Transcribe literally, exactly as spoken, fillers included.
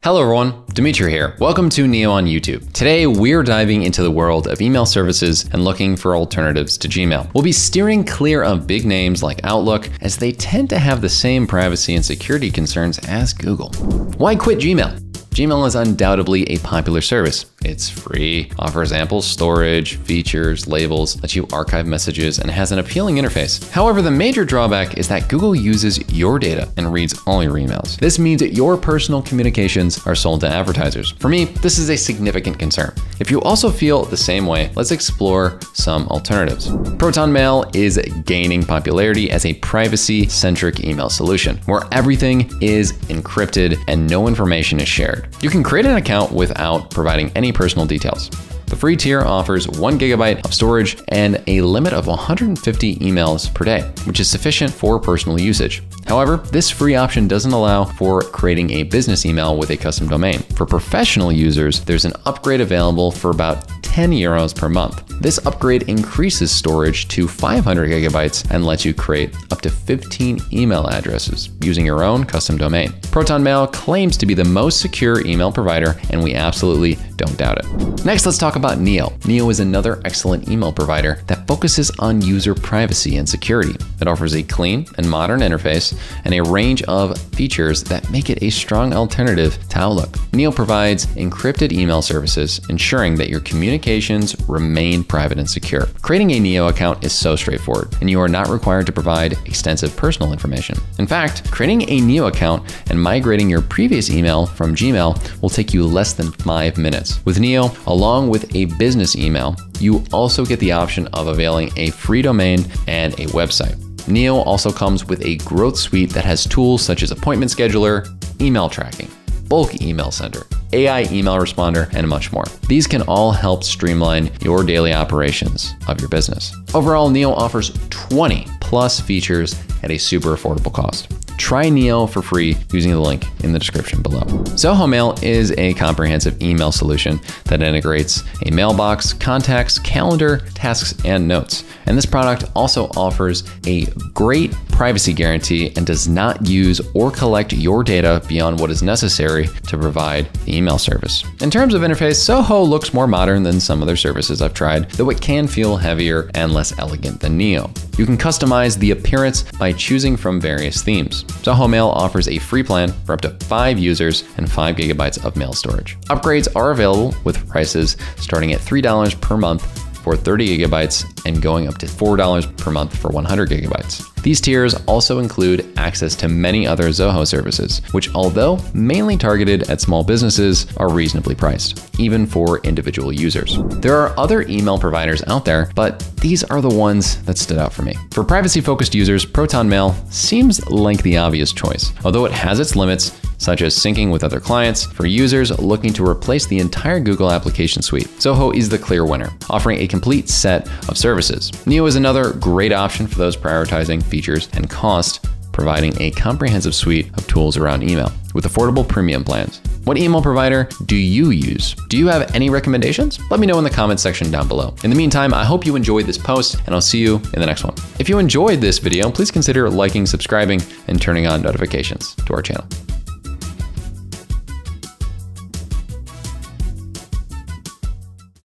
Hello everyone, Dimitri here. Welcome to Neo on YouTube. Today we're diving into the world of email services and looking for alternatives to Gmail. We'll be steering clear of big names like Outlook, as they tend to have the same privacy and security concerns as Google. Why quit Gmail? Gmail is undoubtedly a popular service. It's free, offers ample storage, features, labels, lets you archive messages, and has an appealing interface. However, the major drawback is that Google uses your data and reads all your emails. This means that your personal communications are sold to advertisers. For me, this is a significant concern. If you also feel the same way, let's explore some alternatives. Proton Mail is gaining popularity as a privacy-centric email solution, where everything is encrypted and no information is shared. You can create an account without providing any personal details. The free tier offers one gigabyte of storage and a limit of one hundred fifty emails per day, which is sufficient for personal usage. However, this free option doesn't allow for creating a business email with a custom domain. For professional users, there's an upgrade available for about ten euros per month. This upgrade increases storage to five hundred gigabytes and lets you create up to fifteen email addresses using your own custom domain. Proton Mail claims to be the most secure email provider, and we absolutely don't doubt it. Next, let's talk about Neo. Neo is another excellent email provider that focuses on user privacy and security. It offers a clean and modern interface and a range of features that make it a strong alternative to Outlook. Neo provides encrypted email services, ensuring that your communications remain private and secure. Creating a Neo account is so straightforward, and you are not required to provide extensive personal information. In fact, creating a Neo account and migrating your previous email from Gmail will take you less than five minutes. With Neo, along with a business email, you also get the option of availing a free domain and a website. Neo also comes with a growth suite that has tools such as appointment scheduler, email tracking, bulk email sender, A I email responder, and much more. These can all help streamline your daily operations of your business. Overall, Neo offers twenty plus features at a super affordable cost. Try Neo for free using the link in the description below. Zoho Mail is a comprehensive email solution that integrates a mailbox, contacts, calendar, tasks, and notes. And this product also offers a great privacy guarantee and does not use or collect your data beyond what is necessary to provide the email service. In terms of interface, Zoho looks more modern than some other services I've tried, though it can feel heavier and less elegant than Neo. You can customize the appearance by choosing from various themes. Zoho Mail offers a free plan for up to five users and five gigabytes of mail storage. Upgrades are available with prices starting at three dollars per month for thirty gigabytes and going up to four dollars per month for one hundred gigabytes. These tiers also include access to many other Zoho services, which, although mainly targeted at small businesses, are reasonably priced, even for individual users. There are other email providers out there, but these are the ones that stood out for me. For privacy-focused users, Proton Mail seems like the obvious choice, although it has its limits, such as syncing with other clients. For users looking to replace the entire Google application suite, Zoho is the clear winner, offering a complete set of services. Neo is another great option for those prioritizing features and cost, providing a comprehensive suite of tools around email with affordable premium plans. What email provider do you use? Do you have any recommendations? Let me know in the comments section down below. In the meantime, I hope you enjoyed this post, and I'll see you in the next one. If you enjoyed this video, please consider liking, subscribing, and turning on notifications to our channel.